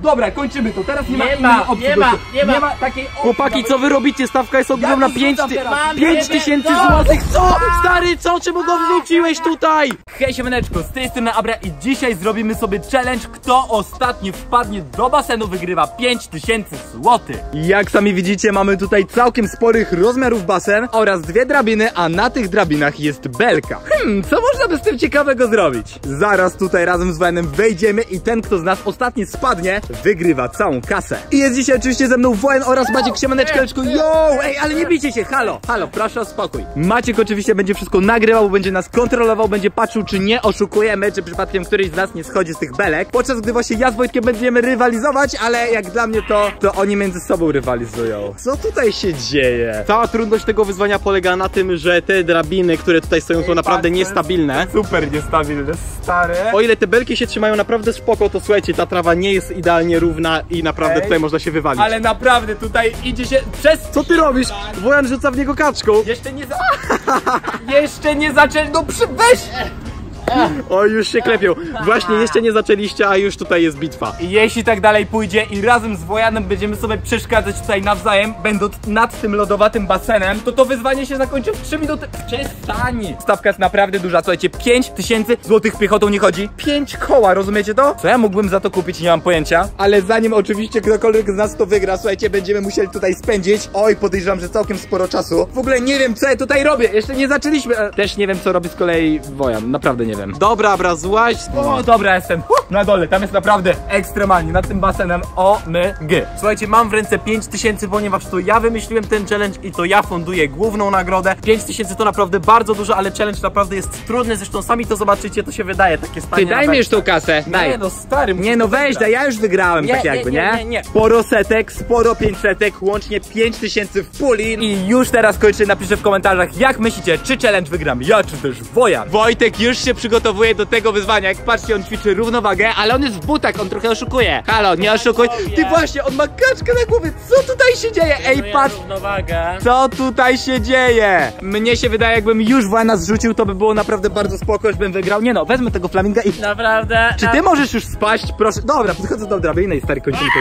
Dobra, kończymy to, teraz nie ma takiej opcji. Chłopaki, co wy robicie? Stawka jest ogromna, 5000 złotych. Co? Stary, co? Czemu go wrzuciłeś tutaj? Hej siemaneczko, z tej strony Abra i dzisiaj zrobimy sobie challenge, kto ostatni wpadnie do basenu, wygrywa 5000 złotych. Jak sami widzicie, mamy tutaj całkiem sporych rozmiarów basen oraz dwie drabiny, a na tych drabinach jest belka. Co można by z tym ciekawego zrobić? Zaraz tutaj razem z Wojanem wejdziemy i ten, kto z nas ostatni spadnie, wygrywa całą kasę. I jest dzisiaj oczywiście ze mną Wojan oraz Maciek. Siemaneczko, yo! Ej, ale nie bijcie się, halo, proszę o spokój. Maciek oczywiście będzie wszystko nagrywał, będzie nas kontrolował, będzie patrzył, czy nie oszukujemy, czy przypadkiem któryś z nas nie schodzi z tych belek. Podczas gdy właśnie ja z Wojtkiem będziemy rywalizować, ale jak dla mnie to oni między sobą rywalizują. Co tutaj się dzieje? Cała trudność tego wyzwania polega na tym, że te drabiny, które tutaj stoją, są naprawdę niestabilne. Super niestabilne, stary. O ile te belki się trzymają naprawdę spoko, to słuchajcie, ta trawa nie jest idealnie równa i naprawdę tutaj można się wywalić. Ale naprawdę tutaj idzie się przez... Co ty robisz? Wojan rzuca w niego kaczką. Jeszcze nie zaczęli, no weź! O, już się klepią. Właśnie, jeszcze nie zaczęliście, a już tutaj jest bitwa. I jeśli tak dalej pójdzie i razem z Wojanem będziemy sobie przeszkadzać tutaj nawzajem, będąc nad tym lodowatym basenem, to wyzwanie się zakończy w 3 minuty. Przestań! Stawka jest naprawdę duża, słuchajcie, 5000 złotych piechotą nie chodzi. 5 koła, rozumiecie to? Co ja mógłbym za to kupić, nie mam pojęcia. Ale zanim oczywiście ktokolwiek z nas to wygra, słuchajcie, będziemy musieli tutaj spędzić, oj, podejrzewam, że całkiem sporo czasu. W ogóle nie wiem, co ja tutaj robię, jeszcze nie zaczęliśmy. Też nie wiem, co robi z kolei Wojan, naprawdę nie wiem. Dobra, Abra, złaź. O, dobra, jestem na dole, tam jest naprawdę ekstremalnie, nad tym basenem OMG. Słuchajcie, mam w ręce 5000, ponieważ to ja wymyśliłem ten challenge i to ja funduję główną nagrodę. 5000 to naprawdę bardzo dużo, ale challenge naprawdę jest trudny, zresztą sami to zobaczycie, to się wydaje takie stanie. Ty daj mi już tą kasę, daj. Nie no, stary, nie no, weź, daj, ja już wygrałem, tak jakby, nie? Sporo setek, sporo 500, łącznie 5000 w puli. I już teraz kończę, napiszę w komentarzach, jak myślicie, czy challenge wygram ja, czy też Wojan. Wojtek już się przygotowuje do tego wyzwania, jak patrzcie, on ćwiczy równowagę, ale on jest w butach, on trochę oszukuje. Halo, nie oszukuj. Ty właśnie, on ma kaczkę na głowie, co tutaj się dzieje? Ej, patrz, co tutaj się dzieje? Mnie się wydaje, jakbym już Wojana zrzucił, to by było naprawdę bardzo spoko, już bym wygrał. Nie no, wezmę tego flaminga i... Naprawdę? Czy ty możesz już spaść? Proszę. Dobra, podchodzę do drabiny i stary, kończymy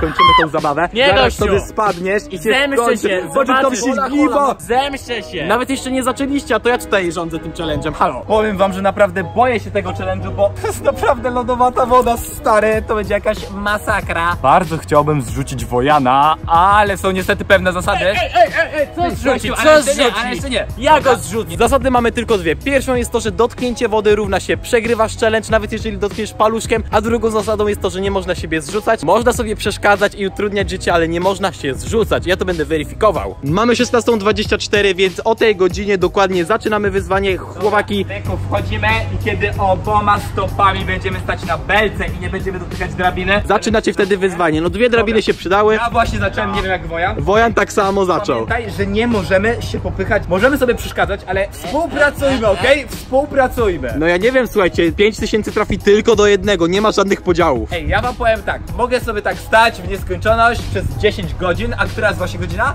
tą zabawę. Nie, zaraz gościu. sobie spadniesz i się Zemszczę się, zobaczysz. śliwa. Zemszczę się. Nawet jeszcze nie zaczęliście, a to ja tutaj rządzę tym challenge'em. Halo. Powiem wam, że naprawdę boję się tego challenge'u, bo to jest naprawdę lodowata woda, stary, to będzie jakaś masakra. Bardzo chciałbym zrzucić Wojana, ale są niestety pewne zasady. Co zrzucić? Ale jeszcze nie. Ja go zrzucę. Zasady mamy tylko dwie. Pierwszą jest to, że dotknięcie wody równa się przegrywasz challenge, nawet jeżeli dotkniesz paluszkiem, a drugą zasadą jest to, że nie można siebie zrzucać. Można sobie przeszkadzać i utrudniać życie, ale nie można się zrzucać. Ja to będę weryfikował. Mamy 16:24, więc o tej godzinie dokładnie zaczynamy wyzwanie. Chłopaki, Wchodzimy i kiedy oboma stopami będziemy stać na belce i nie będziemy dotykać drabiny, zaczynacie wtedy wyzwanie. No dwie drabiny się przydały. Ja właśnie zacząłem, nie wiem jak Wojan. Wojan tak samo zaczął. Pamiętaj, że nie możemy się popychać, możemy sobie przeszkadzać, ale współpracujmy, okej? Współpracujmy. No ja nie wiem, słuchajcie, 5000 trafi tylko do jednego, nie ma żadnych podziałów. Ej, ja wam powiem tak, mogę sobie tak stać w nieskończoność przez 10 godzin, a która jest właśnie godzina?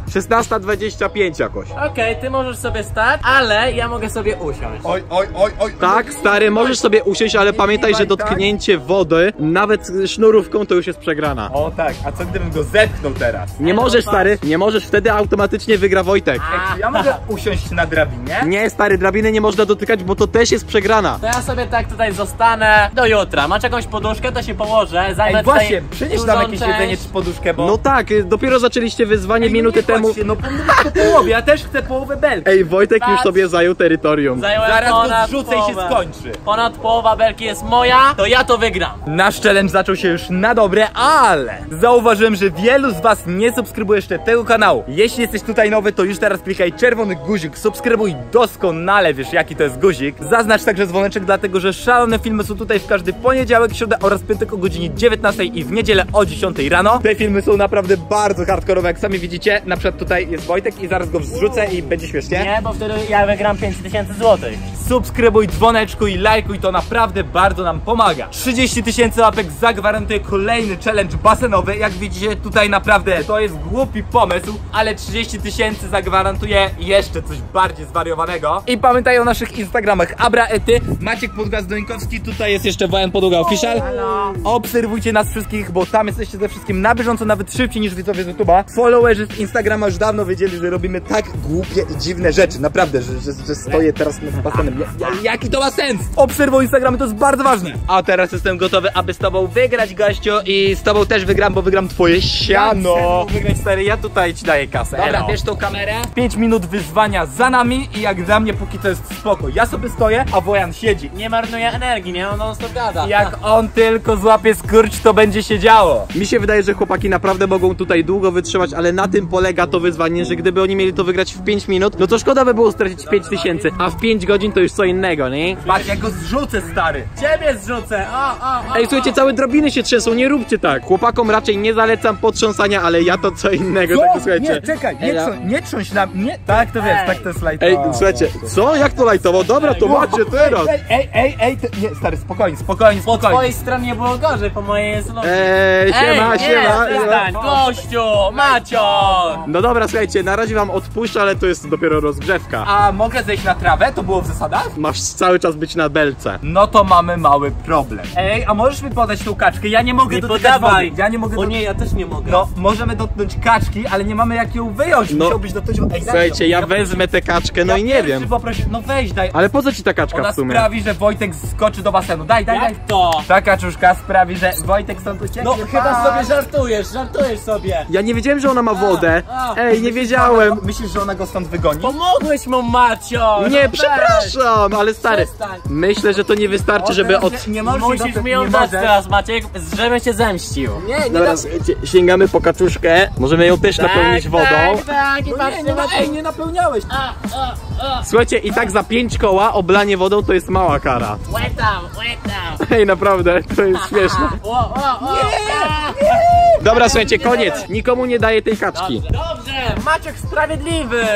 16:25 jakoś. Okej, ty możesz sobie stać, ale ja mogę sobie usiąść. Oj. Tak, stary, możesz sobie usiąść, ale pamiętaj, że dotknięcie wody, nawet sznurówką, to już jest przegrana. O tak, a co gdybym go zepchnął teraz? Nie możesz, stary, nie możesz, wtedy automatycznie wygra Wojtek. Ej, czy ja mogę usiąść na drabinie? Nie, stary, drabiny nie można dotykać, bo to też jest przegrana. To ja sobie tak tutaj zostanę do jutra. Masz jakąś poduszkę, to się położę. Zajmę Ej, właśnie, tutaj przynieś dużą nam jakieś część. jedzenie czy poduszkę, bo... No tak, dopiero zaczęliście wyzwanie minutę temu. No po połowie, ja też chcę połowę belki. Ej, Wojtek już sobie zajął terytorium. Zająłem Zaraz go ponad zrzucę i się połowę. skończy. Ponad połowa belki jest moja, to ja to wygram. Nasz challenge zaczął się już na dobre, ale zauważyłem, że wielu z was nie subskrybuje jeszcze tego kanału. Jeśli jesteś tutaj nowy, to już teraz klikaj czerwony guzik, subskrybuj doskonale, wiesz jaki to jest guzik. Zaznacz także dzwoneczek, dlatego że szalone filmy są tutaj w każdy poniedziałek, środę oraz piątek o godzinie 19 i w niedzielę o 10 rano. Te filmy są naprawdę bardzo hardkorowe, jak sami widzicie. Na przykład tutaj jest Wojtek i zaraz go wrzucę i będzie śmiesznie. Nie, bo wtedy ja wygram 5000 złotych. Subskrybuj, dzwoneczek. subskrybujkuj, lajkuj, to naprawdę bardzo nam pomaga. 30 000 łapek zagwarantuje kolejny challenge basenowy. Jak widzicie, tutaj naprawdę to jest głupi pomysł, ale 30 000 zagwarantuje jeszcze coś bardziej zwariowanego. I pamiętaj o naszych Instagramach Abraety, Maciek Podgazdońkowski, tutaj jest jeszcze Wojan Podłoga Official. Obserwujcie nas wszystkich, bo tam jesteście ze wszystkim na bieżąco, nawet szybciej niż widzowie z YouTube'a. Followerzy z Instagrama już dawno wiedzieli, że robimy tak głupie i dziwne rzeczy. Naprawdę, że stoję teraz nad basenem. Jaki to ma sens? Obserwuj Instagramy, to jest bardzo ważne. A teraz jestem gotowy, aby z tobą wygrać, gościu, i z tobą też wygram, bo wygram twoje siano. Wygrać, stary, ja tutaj ci daję kasę. Dobra, bierz tą kamerę. 5 minut wyzwania za nami i jak dla mnie póki to jest spoko. Ja sobie stoję, a Wojan siedzi. Nie marnuje energii, nie? On non stop gada. Jak on tylko złapie skurcz, to będzie się działo. Mi się wydaje, że chłopaki naprawdę mogą tutaj długo wytrzymać, ale na tym polega to wyzwanie, że gdyby oni mieli to wygrać w 5 minut, no to szkoda by było stracić 5000, a w 5 godzin to już co innego, nie? Patrz, jak go zrzucę, stary. Ciebie zrzucę! Ej, słuchajcie, całe drobiny się trzęsą, nie róbcie tak. Chłopakom raczej nie zalecam potrząsania, ale ja to co innego, tak, słuchajcie. Nie, czekaj, nie trząść nam, nie. Tak to wiesz, tak to jest Ej, lajtowo. słuchajcie, co? Jak to lajtowo? Dobra, to macie teraz. Ej, nie, stary, spokojnie. Po twojej stronie było gorzej, po mojej jest lepiej. Siema. Przestań, gościu, Macio! No dobra, słuchajcie, na razie wam odpuszczę, ale to jest dopiero rozgrzewka. A mogę zejść na trawę? To było w zasadach? Masz cały czas być na belce. No to mamy mały problem. Ej, a możesz mi podać tą kaczkę? Ja nie mogę Nie dotykać podawaj. wody. Ja nie mogę O nie, ja też nie mogę. No, możemy dotknąć kaczki, ale nie mamy jak ją wyjąć. No, musiałbyś dotknąć. Ej, daj Słuchajcie, ją. ja wezmę tę kaczkę, no i nie pierwszy wiem. Poproszę, no weź, daj. Ale po co ci ta kaczka Ona w sumie? sprawi, że Wojtek skoczy do basenu. Daj. Jak to? Ta kaczuszka sprawi, że Wojtek stąd ucieknie. No chyba sobie żartujesz sobie. Ja nie wiedziałem, że ona ma wodę. Ej, nie wiedziałem. Myślisz, że ona go stąd wygoni? Pomogłeś mu, Macio! Nie, No przepraszam, ale stary, Przestań. myślę, że to nie wystarczy, żeby od... Nie możesz Musisz mi ją dać teraz, Maciek, żebym cię zemścił. Nie Dobra, słuchajcie, sięgamy po kaczuszkę. Możemy ją też napełnić wodą. Tak, i patrzcie, nie napełniałeś. Słuchajcie, i tak za 5 koła oblanie wodą to jest mała kara. Łetam. Ej, naprawdę, to jest śmieszne. Dobra, słuchajcie, koniec. Nikomu nie daję tej kaczki. Dobrze, Maciek sprawiedliwy!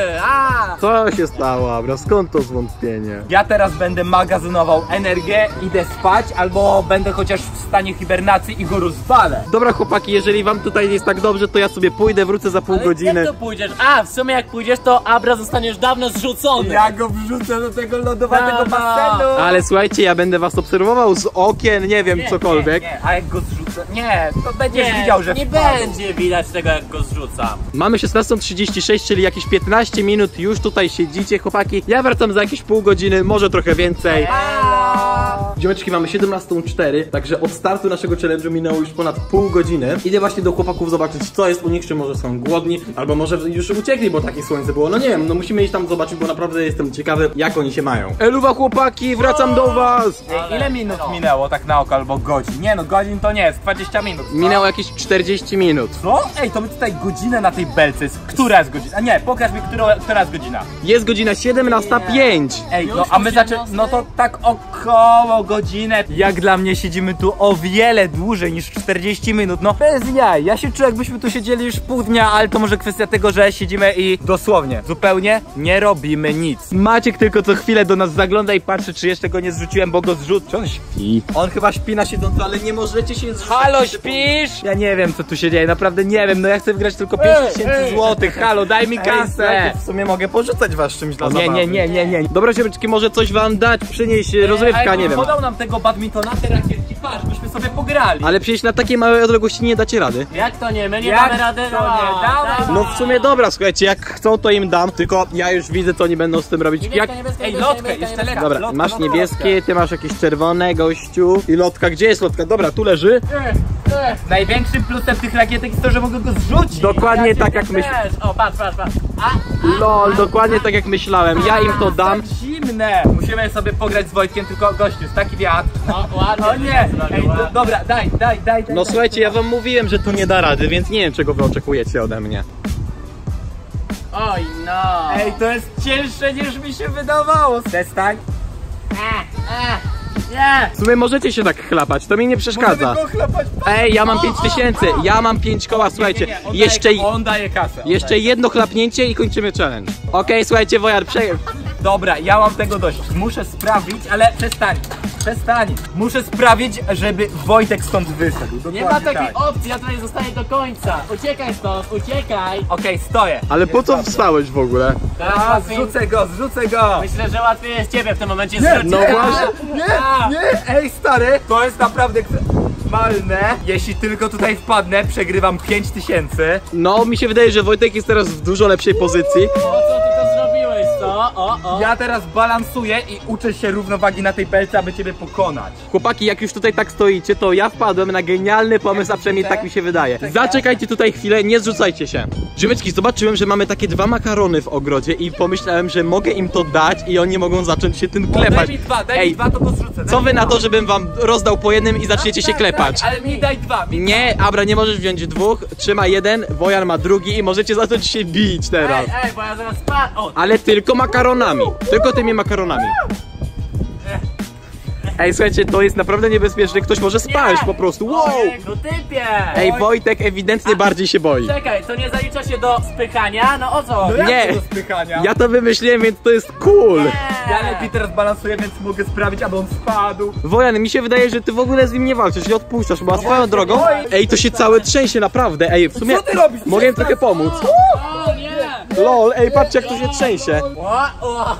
Co się stało, Abra? Skąd to zwątpienie? Ja teraz będę magazynował energię, idę spać, albo będę chociaż w stanie hibernacji i go rozwalę. Dobra, chłopaki, jeżeli wam tutaj jest tak dobrze, to ja sobie pójdę, wrócę za pół godziny. Jak to pójdziesz? W sumie jak pójdziesz, to Abra zostanie już dawno zrzucony. Ja go wrzucę do tego lodowatego No. basenu. Ale słuchajcie, ja będę was obserwował z okien, nie wiem, cokolwiek. Nie, a jak go zrzucę? Nie, to będziesz widział, że nie wpadł. będzie widać tego, jak go zrzucam. Mamy 16:36, czyli jakieś 15 minut, już tutaj siedzicie, chłopaki. Ja wracam za jakieś pół godziny, może trochę więcej. Ziomeczki, mamy 17:04, także od startu naszego challenge'u minęło już ponad pół godziny. Idę właśnie do chłopaków zobaczyć, co jest u nich, czy może są głodni, albo może już uciekli, bo takie słońce było. No nie wiem, no musimy iść tam zobaczyć, bo naprawdę jestem ciekawy, jak oni się mają. Eluwa, chłopaki, wracam do was! Ej, ile minut minęło tak na oko, albo godzin? Nie no, godzin to nie jest, 20 minut. Minęło jakieś 40 minut. Co? Ej, to my tutaj godzinę na tej belce jest. Która jest godzina? A nie, pokaż mi, która jest godzina. Jest godzina 17:05. Ej, no Już a my już zaczęliśmy, 17? no to tak około godzinę. Jak dla mnie siedzimy tu o wiele dłużej niż 40 minut, no bez jaj. Ja się czuję, jakbyśmy tu siedzieli już pół dnia, ale to może kwestia tego, że siedzimy i dosłownie, zupełnie nie robimy nic. Maciek tylko co chwilę do nas zagląda i patrzy, czy jeszcze go nie zrzuciłem, bo go zrzucę. On śpi. On chyba śpi na siedząco, ale nie możecie się zrzucić. Halo, śpisz? Ja nie wiem, co tu się dzieje, naprawdę nie wiem, no ja chcę wygrać tylko 5000 złotych. Halo, daj mi kasę. W sumie mogę porzucać was czymś dla Nie. Dobra, ziomeczki, może coś wam dać, przynieść rozrywka, nie wiem. Podał nam tego badmintona, te rakietki, patrz, byśmy sobie pograli. Ale przecież na takiej małej odległości nie dacie rady. Jak to nie? My nie Jak mamy rady. to nie? Dawaj. No w sumie dobra, słuchajcie, jak chcą to im dam, tylko ja już widzę, co oni będą z tym robić. Jak... Ej, lotkę, jeszcze lepiej. Dobra, Lotka, masz lotka, niebieskie, ty masz jakieś czerwone, gościu. I lotka, gdzie jest lotka? Dobra, tu leży. Największym plusem tych rakietek jest to, że mogę go zrzucić. Dokładnie tak jak myślałem. O, patrz. Lol, dokładnie tak jak myślałem. Ja im to dam. Tak zimne. Musimy sobie pograć z Wojtkiem, tylko gościu, jest taki wiatr. O, ładnie. O nie, ej, dobra, daj. No słuchajcie, ja wam mówiłem, że tu nie da rady, więc nie wiem, czego wy oczekujecie ode mnie. Oj, no. Ej, to jest cięższe niż mi się wydawało. Przestań. Nie. W sumie możecie się tak chlapać, to mi nie przeszkadza. Możemy go chlapać. Ej, ja mam 5000, ja mam 5 koła, słuchajcie. On Jeszcze daje kasę. jedno chlapnięcie i kończymy challenge. Okej, słuchajcie, Wojar, Dobra, ja mam tego dość. Muszę sprawić, ale przestań. Muszę sprawić, żeby Wojtek stąd wyszedł. Nie ma takiej opcji, ja tutaj zostaję do końca. Uciekaj stąd, uciekaj. Okej, stoję. Ale po co wstałeś w ogóle? Teraz A, łatwiej... zrzucę go. Myślę, że łatwiej jest ciebie w tym momencie zrzucić. No właśnie. Nie, ej stary, to jest naprawdę ekstremalne. Jeśli tylko tutaj wpadnę, przegrywam 5000. No, mi się wydaje, że Wojtek jest teraz w dużo lepszej pozycji. Po co ty to zrobiłeś, co? O. Ja teraz balansuję i uczę się równowagi na tej pelce, aby ciebie pokonać. Chłopaki, jak już tutaj tak stoicie, to ja wpadłem na genialny pomysł, a przynajmniej tak mi się wydaje. Zaczekajcie tutaj chwilę, nie zrzucajcie się. Ziomeczki, zobaczyłem, że mamy takie 2 makarony w ogrodzie i pomyślałem, że mogę im to dać i oni mogą zacząć się tym klepać. Daj mi dwa, to go zrzucę. Co wy na to, żebym wam rozdał po jednym i zaczniecie się klepać? Ale mi daj 2. Nie, Abra, nie możesz wziąć 2, trzymaj 1, Wojan ma drugi i możecie zacząć się bić teraz. Ej, bo ja zaraz spadł. O, Ale tylko makaronami, tylko tymi makaronami. Ej, słuchajcie, to jest naprawdę niebezpieczne, ktoś może spaść po prostu, wow! no typie. Ej, Wojtek ewidentnie bardziej się boi. Czekaj, to nie zalicza się do spychania? No o co? Nie. Do spychania. Ja to wymyśliłem, więc to jest cool. Ja lepiej teraz balansuję, więc mogę sprawić, aby on spadł. Wojan, mi się wydaje, że ty w ogóle z nim nie walczysz, nie odpuszczasz, bo swoją drogą. Ej, to się całe trzęsie, naprawdę. Ej, w sumie Co ty robisz? mogę im trochę pomóc. O nie! Lol, ej, patrzcie jak to się trzęsie. O,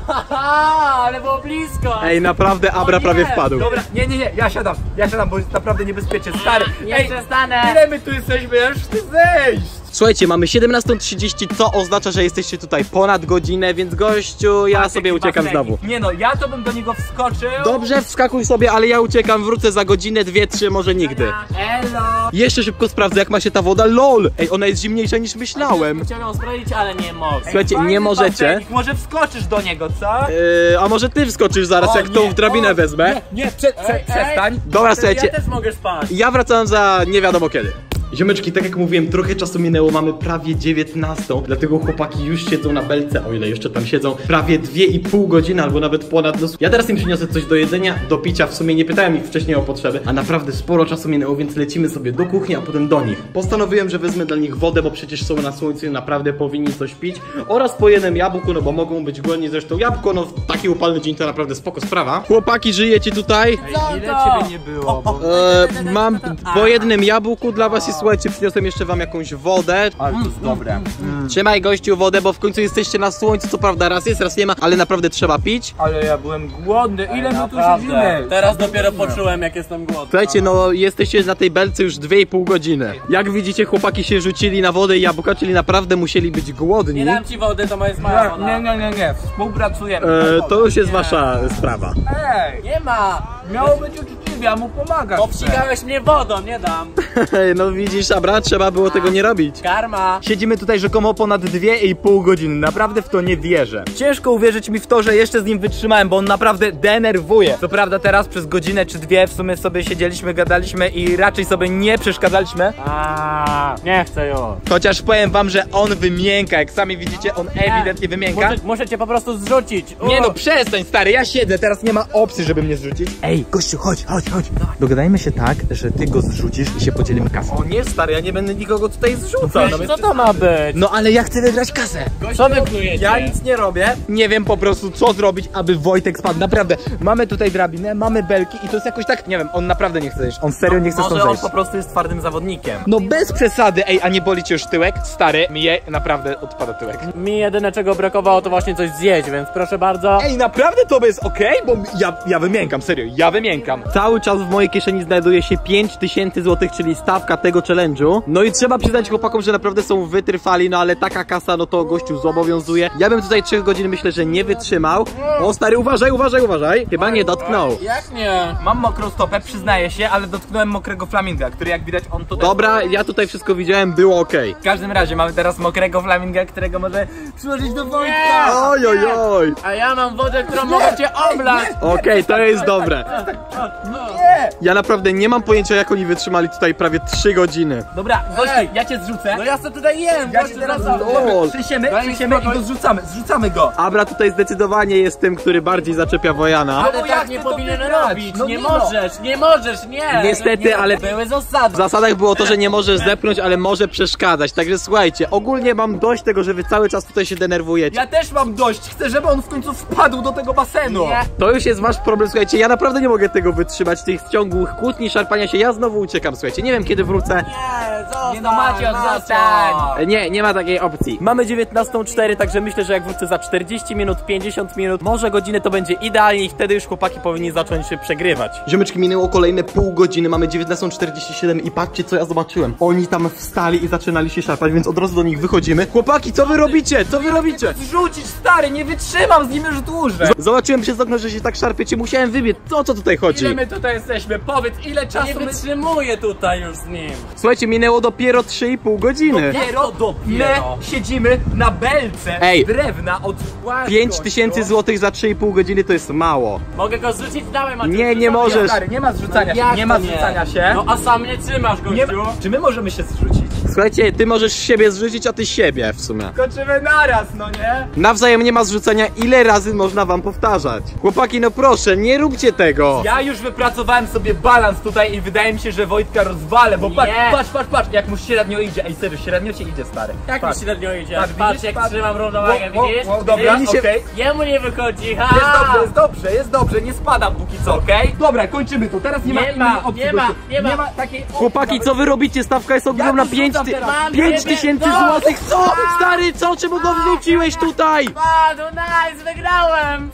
ale było blisko. Ej, naprawdę Abra prawie wpadł. Dobra, nie, ja siadam, bo jest naprawdę niebezpiecznie, stary. Nie przestanę. Ile my tu jesteśmy? Ja już chcę zejść. Słuchajcie, mamy 17:30, co oznacza, że jesteście tutaj ponad godzinę, więc gościu, ja sobie uciekam znowu. Nie no, ja to bym do niego wskoczył. Dobrze, wskakuj sobie, ale ja uciekam, wrócę za godzinę, 2, 3, może nigdy. Elo. Jeszcze szybko sprawdzę, jak ma się ta woda. LOL! Ej, ona jest zimniejsza niż myślałem. Chciałem ją sprawdzić, ale nie mogę. Słuchajcie, Fajny nie możecie. basenik, może wskoczysz do niego, co? A może ty wskoczysz zaraz, jak tą drabinę wezmę? Nie, przestań. Dobra, Ja słuchajcie, też mogę spać. ja wracam za nie wiadomo kiedy. Ziomeczki, tak jak mówiłem, trochę czasu minęło, mamy prawie 19, dlatego chłopaki już siedzą na belce, o ile jeszcze tam siedzą, prawie 2,5 godziny albo nawet ponad. Ja teraz im przyniosę coś do jedzenia, do picia, w sumie nie pytałem ich wcześniej o potrzeby, a naprawdę sporo czasu minęło, więc lecimy sobie do kuchni, a potem do nich. Postanowiłem, że wezmę dla nich wodę, bo przecież są na słońcu i naprawdę powinni coś pić, oraz po jednym jabłku, no bo mogą być głodni, zresztą jabłko, no w taki upalny dzień to naprawdę spoko sprawa. Chłopaki, żyjecie tutaj? Ile ciebie nie było? Bo... Mam po jednym jabłku dla was i słuchajcie, przyniosłem jeszcze wam jakąś wodę. Ale to jest dobre. Trzymaj gościu wodę, bo w końcu jesteście na słońcu, co prawda raz jest, raz nie ma, ale naprawdę trzeba pić. Ale ja byłem głodny. Ile my tu Naprawdę. siedzimy? Teraz dopiero poczułem, jak jestem głodny. Słuchajcie, no jesteście na tej belce już 2,5 godziny. Jak widzicie, chłopaki się rzucili na wodę i jabłka, czyli naprawdę musieli być głodni. Nie dam ci wody, to jest moja woda. Nie. Współpracujemy. To już jest wasza sprawa. Ej, Nie ma! miało być uczciwie, a mu pomagasz. Obsikałeś mnie wodą, nie dam. No widzisz, Abra, trzeba było tego nie robić. Karma. Siedzimy tutaj rzekomo ponad 2,5 godziny. Naprawdę w to nie wierzę. Ciężko uwierzyć mi w to, że jeszcze z nim wytrzymałem, bo on naprawdę denerwuje. Co prawda teraz przez godzinę czy dwie w sumie sobie siedzieliśmy, gadaliśmy i raczej sobie nie przeszkadzaliśmy. Nie chcę już. Chociaż powiem wam, że on wymięka. Jak sami widzicie, on ewidentnie wymięka. Muszę cię po prostu zrzucić. Nie no, przestań stary, ja siedzę, teraz nie ma opcji, żeby mnie zrzucić. Ej, gościu, chodź. Dogadajmy się tak, że ty go zrzucisz i się podzielimy kasą. O nie, stary, ja nie będę nikogo tutaj zrzucał. Co to ma być? No ale ja chcę wygrać kasę. Co wy plujecie? Ja nic nie robię. Nie wiem po prostu co zrobić, aby Wojtek spadł. Naprawdę, mamy tutaj drabinę, mamy belki i to jest jakoś tak, nie wiem, on naprawdę nie chce zejść. On serio nie chce stąd Może on zejść. po prostu jest twardym zawodnikiem. No bez przesady, ej, a nie boli cię już tyłek? Stary, mi naprawdę odpada tyłek. Mi jedyne czego brakowało to właśnie coś zjeść, więc proszę bardzo. Ej, naprawdę to jest okej? Bo ja wymiękam, serio, ja wymiękam. Cały czas w mojej kieszeni znajduje się 5000 zł, czyli stawka tego challenge'u. No i trzeba przyznać chłopakom, że naprawdę są wytrwali, no ale taka kasa, no to gościu zobowiązuje. Ja bym tutaj 3 godzin myślę, że nie wytrzymał. O stary, uważaj. Chyba nie dotknął. Jak nie? Mam mokrą stopę, przyznaję się, ale dotknąłem mokrego flaminga, który jak widać on tutaj... Dobra, ja tutaj wszystko widziałem, było okej. W każdym razie mamy teraz mokrego flaminga, którego może przyłożyć do Wojtka. Oj. A ja mam wodę, którą mogę cię oblać. Okej, to jest dobre. Nie! Ja naprawdę nie mam pojęcia, jak oni wytrzymali tutaj prawie 3 godziny. Dobra, gościu, ja cię zrzucę. No ja sobie tutaj jem, Ja cię teraz trzęsiemy i go zrzucamy go. Abra tutaj zdecydowanie jest tym, który bardziej zaczepia Wojana. Ale bo ja tak chcę nie to powinien wygrać. robić, No nie nie no. możesz, nie możesz, nie! Niestety, ale były zasady. w zasadach było to, że nie możesz zepchnąć, ale może przeszkadzać. Także słuchajcie, ogólnie mam dość tego, że wy cały czas tutaj się denerwujecie. Ja też mam dość, chcę, żeby on w końcu wpadł do tego basenu. Nie. To już jest wasz problem, słuchajcie, ja naprawdę nie mogę tego wytrzymać, tych ciągłych kłótni, szarpania się, ja znowu uciekam, słuchajcie, nie wiem kiedy wrócę. Nie, zostań, Nie no, Maciek, zostań. Nie ma takiej opcji. Mamy 19:04, także myślę, że jak wrócę za 40 minut, 50 minut, może godzinę, to będzie idealnie i wtedy już chłopaki powinni zacząć się przegrywać. Ziomeczki, minęło kolejne pół godziny, mamy 19:47 i patrzcie co ja zobaczyłem. Oni tam wstali i zaczynali się szarpać, więc od razu do nich wychodzimy. Chłopaki, co wy robicie? Co wy robicie? Zrzucić, stary, nie wytrzymam z nim już dłużej. Zobaczyłem przez okno, że się tak szarpiecie, musiałem wybiec. O co tutaj chodzi? Ile my tutaj jesteśmy? Powiedz, ile Nie czasu my... wytrzymuję tutaj już z nim. Słuchajcie, minęło dopiero 3,5 godziny. Dopiero my siedzimy na belce Ej. drewna od 5000 zł za 3,5 godziny to jest mało. Mogę go zrzucić? Dałem, Maciek. Nie, nie możesz. Stary, nie ma zrzucania się, Jak nie ma to zrzucania się. No a sam nie trzymasz, Nie gościu. ma... Czy my możemy się zrzucić? Słuchajcie, ty możesz siebie zrzucić, a ty siebie w sumie. Koczymy naraz, no nie? Nawzajem nie ma zrzucenia, ile razy można wam powtarzać? Chłopaki, no proszę, nie róbcie tego. Ja już wypracowałem sobie balans tutaj i wydaje mi się, że Wojtka rozwalę, bo patrz, Nie. patrz, jak mu średnio idzie. Ej, serio, średnio ci idzie, stary. Jak mi Patrz. średnio idzie? Tak, Patrz widzisz? jak Patrz. trzymam równowagę, widzisz? Dobra, Widzisz? okej. Jemu nie wychodzi, ha! Jest dobrze, nie spadam póki co, okej? Dobra, kończymy to, teraz nie ma Nie innej ma, opcji. nie ma, gościu. nie ma. takiej opcji. Chłopaki, co wy robicie? Stawka jest ogromna, Ja tu rzucam teraz. 5000 No. złotych. Co? Stary, co? Czemu go wrzuciłeś tutaj? Padł, nice, wygrałem!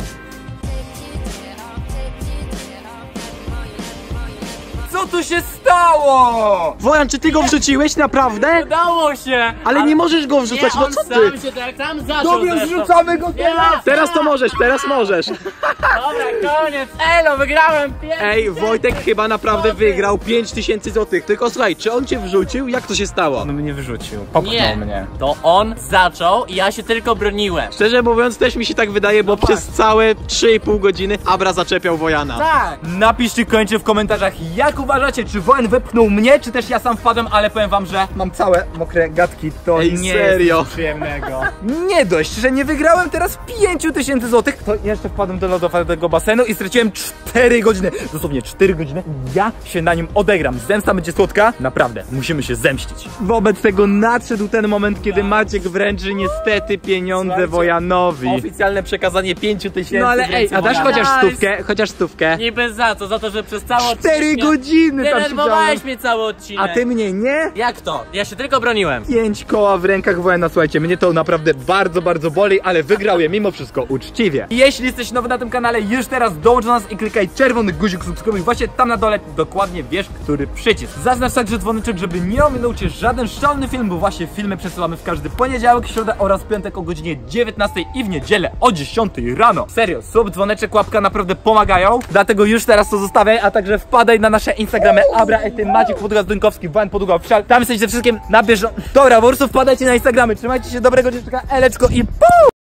Co tu się stało? Wojan, czy ty go wrzuciłeś naprawdę? Udało się! Ale nie możesz go wrzucać, nie, no on co ty? sam się tak sam zaczął Dobra, zresztą. zrzucamy go Nie teraz. ma. Teraz to możesz, teraz możesz. Dobra, koniec! Elo, wygrałem! Ej, Wojtek chyba naprawdę wygrał 5000 złotych. Tylko słuchaj, czy on cię wrzucił? Jak to się stało? On mnie wyrzucił, popchnął Nie, mnie. to on zaczął i ja się tylko broniłem. Szczerze mówiąc, też mi się tak wydaje, bo przez całe 3,5 godziny Abra zaczepiał Wojana. Tak! Napiszcie koniecznie w komentarzach, jak uważacie, czy Wojan wypchnął mnie, czy też ja sam wpadłem, ale powiem wam, że mam całe mokre gadki, to Ej, nie serio? jest nic przyjemnego. Nie dość, że nie wygrałem teraz 5000 złotych, to jeszcze wpadłem do lodowego basenu i straciłem 4 godziny, dosłownie 4 godziny. Ja się na nim odegram, zemsta będzie słodka, naprawdę, musimy się zemścić. Wobec tego nadszedł ten moment, kiedy Maciek wręczy niestety pieniądze Słuchajcie, Wojanowi. Oficjalne przekazanie 5000. No ale ej, a dasz chociaż stówkę? Niby za co? Za to, że przez cały 4 godziny tam siedziałem. Denerwowałeś mnie cały odcinek. A ty mnie nie? Jak to? Ja się tylko broniłem. 5 koła w rękach Wojana, słuchajcie, mnie to naprawdę bardzo boli, ale wygrał je mimo wszystko uczciwie. Jeśli jesteś nowy na tym kanale, już teraz dołącz do nas i klikaj czerwony guzik subskrybuj właśnie tam na dole, dokładnie wiesz, który przycisk. Zaznacz także dzwoneczek, żeby nie ominął cię żaden szalony film, bo właśnie filmy przesyłamy w każdy poniedziałek, środę oraz piątek o godzinie 19 i w niedzielę o 10 rano. Serio, sub, dzwoneczek, łapka naprawdę pomagają, dlatego już teraz to zostawiaj, a także wpadaj na nasze Instagramy Abra, Maciek Podługa, Zduńkowski, Wojan Podługa Official. Tam jesteście ze wszystkim na bieżąco. Dobra, po prostu wpadajcie na Instagramy, trzymajcie się, dobrego dzieciaka, eleczko i pum!